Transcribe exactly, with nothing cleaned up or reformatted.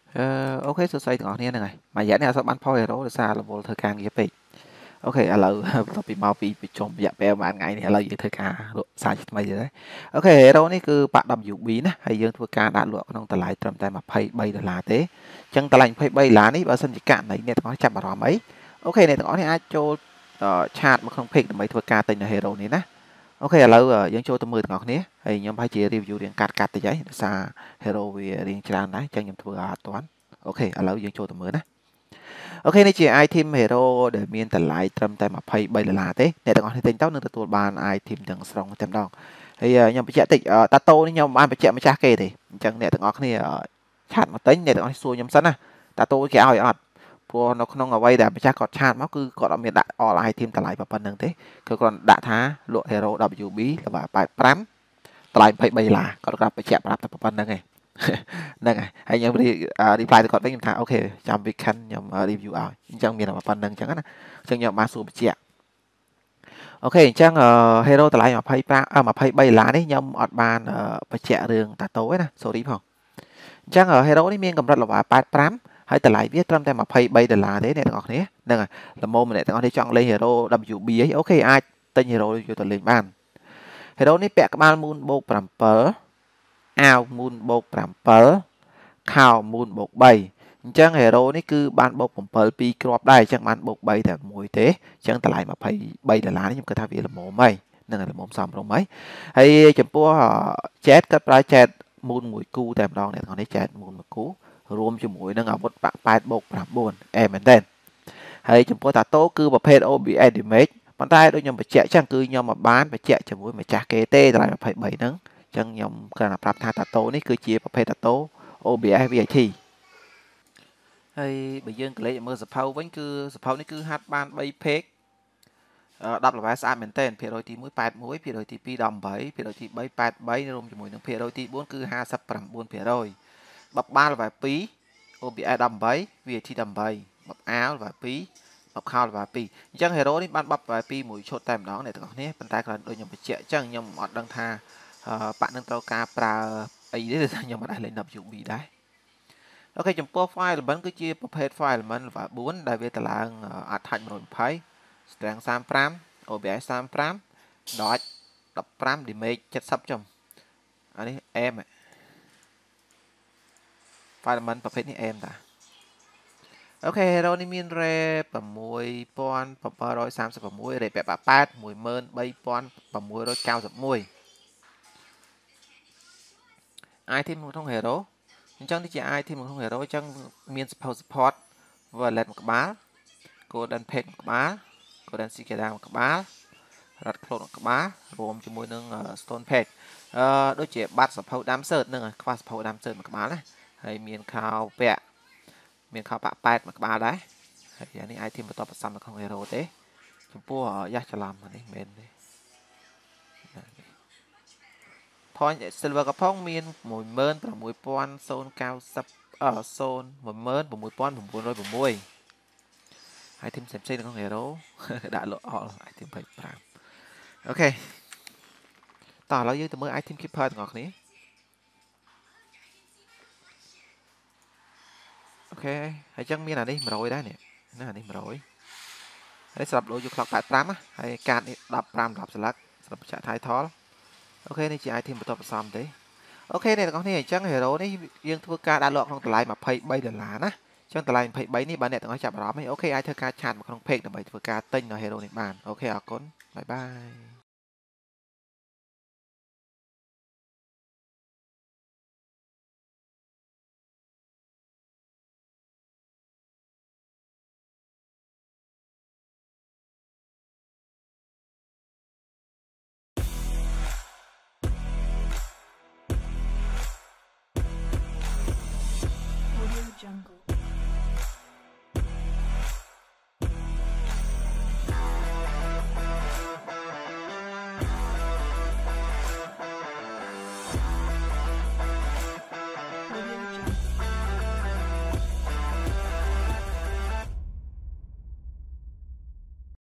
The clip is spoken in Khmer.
Ờ, ok số xâyទាំងអស់គ្នាហ្នឹងហើយមួយរយៈនេះអត់សូវបាន point hero ដោយសាររវល់ធ្វើការងារពេកអូខេឥឡូវបន្ទាប់ពីមកពីប្រជុំរយៈពេលប្រហែលថ្ងៃនេះឥឡូវយើងធ្វើការលក់សារជាថ្មីទៀតហើយអូខេ hero នេះគឺបាក់ W B ណាហើយយើងធ្វើការដាក់លក់ក្នុងតម្លៃត្រឹមតែยี่สิบสามដុល្លារទេអញ្ចឹងតម្លៃยี่สิบสามដុល្លារនេះបើសិនជាករណីអ្នកទាំងអស់ចាប់អារម្មណ៍អីអូខេអ្នកទាំងអស់នេះអាចចូលឆាតមកក្នុង page ដើម្បីធ្វើការទិញនៅ hero នេះណាអូខេឥឡូវយើងចូលទៅមើលទាំងអស់គ្នាហើយខ្ញុំប្រហែលជា review រៀងកាត់កាត់តិចហើយដោយសារ hero វារៀងច្រើនដែរអញ្ចឹងខ្ញុំធ្វើអត់ទាន់អូខេឥឡូវយើងចូលទៅមើលណាអូខេនេះជា item hero ដែលមានតម្លៃត្រឹមតែยี่สิบสามដុល្លារទេអ្នកទាំងអស់គ្នាទិញទៅនឹងទទួលបាន item ទាំងស្រុងតែម្ដងហើយខ្ញុំបញ្ជាក់តិចតាតូនេះខ្ញុំបានបញ្ជាក់ម្ចាស់គេទេអញ្ចឹងអ្នកទាំងអស់គ្នាឆាតមកទិញអ្នកទាំងអស់គ្នាសួរខ្ញុំសិនណាតាតូគេឲ្យអត់ព្រោះនៅក្នុងអ្វីដែលម្ចាស់គាត់ឆាតមកគឺគាត់អត់មានដាក់ all item តម្លៃប៉ុណ្្នឹងទេគឺគាត់ដាក់ថាលក់ hero W B ល្បាប៉ែតប្រាំតម្លៃยี่สิบสามដុល្លារគាត់គាត់បញ្ជាក់ប្រាប់តែប៉ុណ្្នឹងឯងហ្នឹងហើយហើយខ្ញុំ reply ទៅគាត់វិញខ្ញុំថាអូខេចាំ weekend ខ្ញុំ review ឲ្យអញ្ចឹងមានតែប៉ុណ្្នឹងអញ្ចឹងណាអញ្ចឹងខ្ញុំបានសួរបញ្ជាក់អូខេអញ្ចឹង hero តម្លៃยี่สิบสาม ยี่สิบสามដុល្លារនេះខ្ញុំអត់បានបញ្ជាក់រឿងតាតូទេណា sorry ផងអញ្ចឹង hero នេះមានកម្រិតល្បាប៉ែតប្រាំហើយតម្លៃវាត្រឹមតែยี่สิบสามដុល្លារទេអ្នកទាំងអស់គ្នាហ្នឹងហើយល្មមអ្នកទាំងអស់គ្នាចង់លេង hero W B អីអូខេអាចទិញ hero យកទៅលេងបាន hero នេះពាក់ក្បាល moon បូកbảyអាវ moon បូកbảyខោ moon បូក3អញ្ចឹង hero នេះគឺបានបូកbảyពីរគ្រាប់ដែរអញ្ចឹងបានបូក3តែមួយទេអញ្ចឹងតម្លៃยี่สิบสามដុល្លារនេះខ្ញុំគិតថាវាល្មមហើយនឹងល្មមសមរម្យហើយហើយចំពោះ chat គាត់ប្រើ chat moon មួយគូតែម្ដងអ្នកទាំងនេះ chat moon មួយគូរួមជាមួយនឹងអាវុធបាក់eightបូកnineអែមែនតើហើយចំពោះតាតូគឺប្រភេទ O B S damage ប៉ុន្តែដូចខ្ញុំបញ្ជាក់អញ្ចឹងគឺខ្ញុំមកបានបញ្ជាក់ជាមួយម្ចាស់គេទេតម្លៃยี่สิบสามហ្នឹងអញ្ចឹងខ្ញុំគ្រាន់តែប្រាប់ថាតាតូនេះគឺជាប្រភេទតាតូ O B S V I T ហើយបើយើងកលេចមើលសភៅវិញគឺសភៅនេះគឺហាត់បាន3 page 10 level ស្អាតមែនទែនភាគរយទីone แปดสิบเอ็ดភាគរយទីtwo eighteenភាគរយទីthree แปดสิบthreeរួមជាមួយនឹងភាគរយទីfourគឺห้าสิบเก้าភាគរយបបបាន level two O B S eighteen V I T eighteenបបអាវ level twoបបខោ level twoអញ្ចឹង hero នេះបានបប level twoមួយឈុតតែម្ដងអ្នកទាំងអស់គ្នាប៉ុន្តែគ្រាន់ដូចខ្ញុំបញ្ជាក់អញ្ចឹងខ្ញុំអត់ដឹងថាបាក់នឹងត្រូវការប្រើអីទេខ្ញុំមិនអាចលេង W B ដែរអូខេចំពោះ file element គឺជាប្រភេទ file element level four ដែលវាតឡើង attach one twenty strength thirty-five O B S thirty-five dodge fifteen damage seventy ចំអានេះ aim file element ប្រភេទនេះ aim តាអូខេ hero នេះមាន rate six thousand seven hundred thirty-six rate ពាក់បាក់eight thirteen thousand six hundred ninety-one item ក្នុង hero អញ្ចឹងនេះជា item ក្នុង hero អញ្ចឹងមាន support support wallet មួយក្បាល golden pet មួយក្បាល golden cicada មួយក្បាល red cloth មួយក្បាលរួមជាមួយនឹង stone pet អឺដូចជាបាត់សភៅដាំ shirt នឹងខ្វះសភៅដាំ shirt មួយក្បាលណាហើយមានខោពាក់មានខោបាក់eightមួយក្បាលដែរហើយនេះ item បន្តបន្សំនៅក្នុង hero ទេចំពោះយ៉ាស់ច្រឡំនេះមែនទេ point silver កំផុងមានone six thousand ninetyអឺone six thousand nine hundred six ហើយ item ផ្សេងៗនៅក្នុង hero ដាក់លក់ all item twenty-fiveអូខេតោះឥឡូវយើងទៅមើល item keeper ទាំងអស់គ្នាអូខេហើយចឹងមានអានេះone hundredដែរនេះណាអានេះone hundredហើយសម្រាប់លោយក clock eighty-five ណាហើយកាតនេះfifteen drop select សម្រាប់ចាក់ title អូខេនេះជា item បន្តបន្សំទេអូខេអ្នកទាំងអស់គ្នាអញ្ចឹង hero នេះយើងធ្វើការដាក់លក់ក្នុងតម្លៃยี่สิบสามដុល្លារណាអញ្ចឹងតម្លៃยี่สิบสามនេះបើអ្នកទាំងអស់ចាប់អារម្មណ៍អូខេអាចធ្វើការឆាតមកក្នុង page ដើម្បីធ្វើការទិញនៅ hero នេះបានអូខេអរគុណបាយបាយ